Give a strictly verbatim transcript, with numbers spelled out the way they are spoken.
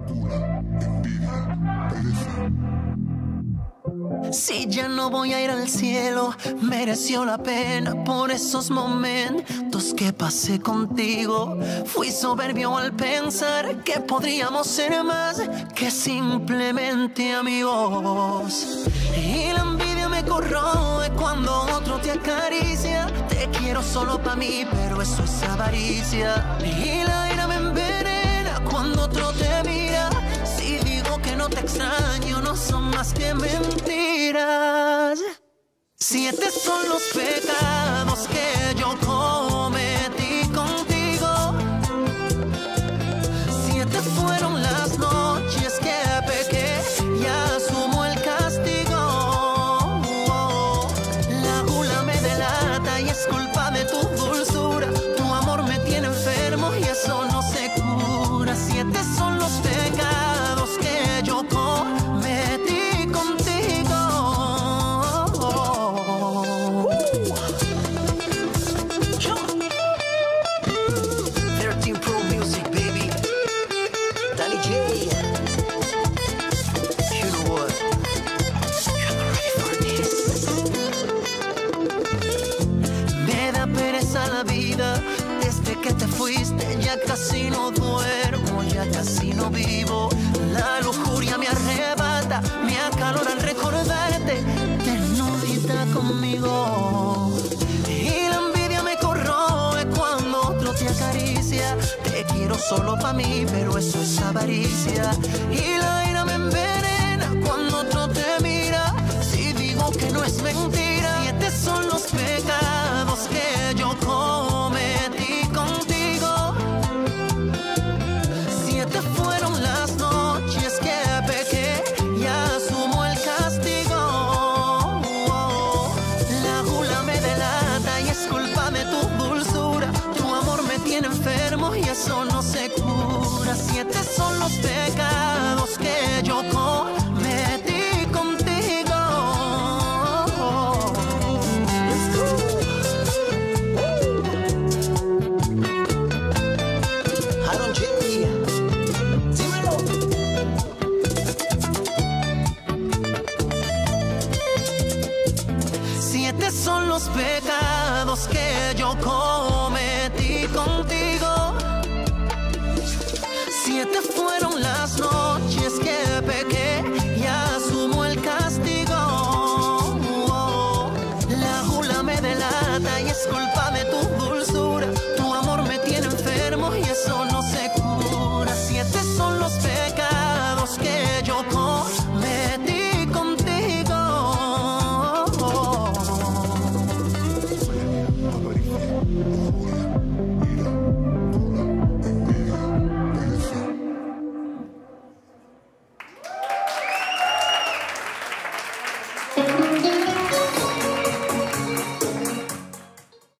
Si ya no voy a ir al cielo, mereció la pena por esos momentos que pasé contigo. Fui soberbio al pensar que podríamos ser más que simplemente amigos. Y la envidia me corroe cuando otro te acaricia. Te quiero solo pa' mí, pero eso es avaricia. Y la ira me envenena cuando otro te mira. Si digo que no te extraño, no son más que mentiras. Siete son los pecados que yo cometí contigo. Siete fueron las noches que pequé y asumo el castigo. La gula me delata y es culpa de tu dulzura. Tu amor me tiene enfermo y eso no se cura. Siete son los pecados que yo cometí contigo. thirteen Pro Music, baby. Danny J. You know what? You're not ready for this. Me da pereza la vida. Desde que te fuiste ya casi no duermo, ya casi no vivo. La lujuria me arrebata, me acalora al recordarte, desnudita conmigo. Y la envidia me corroe cuando otro te acaricia. Te quiero solo pa' mí, pero eso es avaricia. Y la ira me envenena cuando otro te mira. Si digo que no es mentira. Siete son los pecados que yo cometí contigo. Siete fueron las noches que pequé y asumo el castigo. La gula me delata y es culpa de tu dulzura. Tu amor me tiene enfermo y eso no se cura. Siete son los pecados